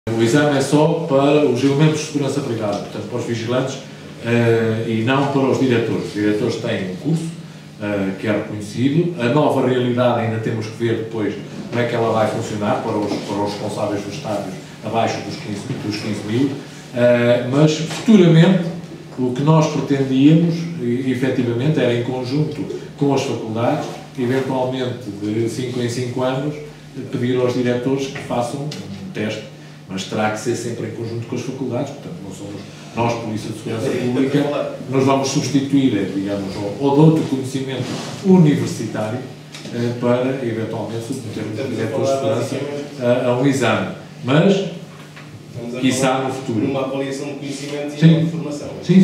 O exame é só para os elementos de segurança privada, portanto, para os vigilantes e não para os diretores. Os diretores têm um curso que é reconhecido. A nova realidade ainda temos que ver depois como é que ela vai funcionar para os responsáveis dos estádios abaixo dos 15 mil, mas futuramente o que nós pretendíamos, efetivamente, era em conjunto com as faculdades, eventualmente de 5 em 5 anos, pedir aos diretores que façam um teste, mas terá que ser sempre em conjunto com as faculdades, portanto não somos nós, Polícia de Segurança Pública, nos vamos substituir, digamos, ou de outro conhecimento universitário para, eventualmente, submetermos os diretores de segurança a um exame, mas, quiçá no futuro. Uma avaliação de conhecimento e de formação. Sim.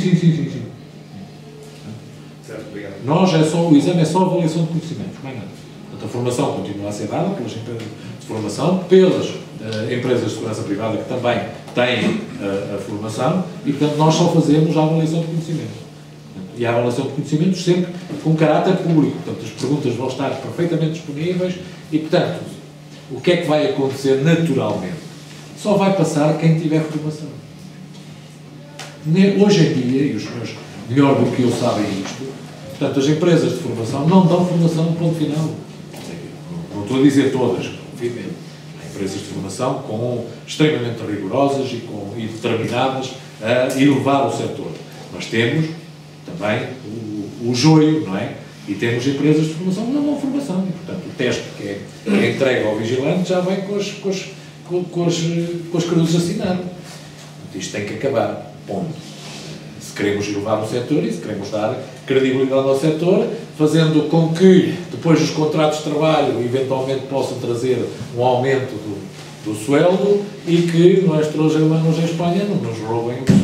Certo, obrigado. O exame é só avaliação de conhecimentos, não é nada. Portanto, a formação continua a ser dada pelas empresas de formação, pelas empresas de segurança privada que também têm a formação e, portanto, nós só fazemos a avaliação de conhecimentos. E a avaliação de conhecimentos sempre com caráter público. Portanto, as perguntas vão estar perfeitamente disponíveis e, portanto, o que é que vai acontecer naturalmente? Só vai passar quem tiver formação. Hoje em dia, e os senhores melhor do que eu sabem isto, portanto, as empresas de formação não dão formação ponto final. Não estou a dizer todas, obviamente. Há empresas de formação extremamente rigorosas e determinadas a elevar o setor. Mas temos também o joio, não é? E temos empresas de formação que não dão formação. E, portanto, o teste que é entregue ao vigilante já vem com as cruzes assinadas. Isto tem que acabar. Ponto. Se queremos elevar o setor e se queremos dar credibilidade ao setor, fazendo com que depois os contratos de trabalho eventualmente possam trazer um aumento do sueldo e que nossos irmãos em Espanha não nos roubem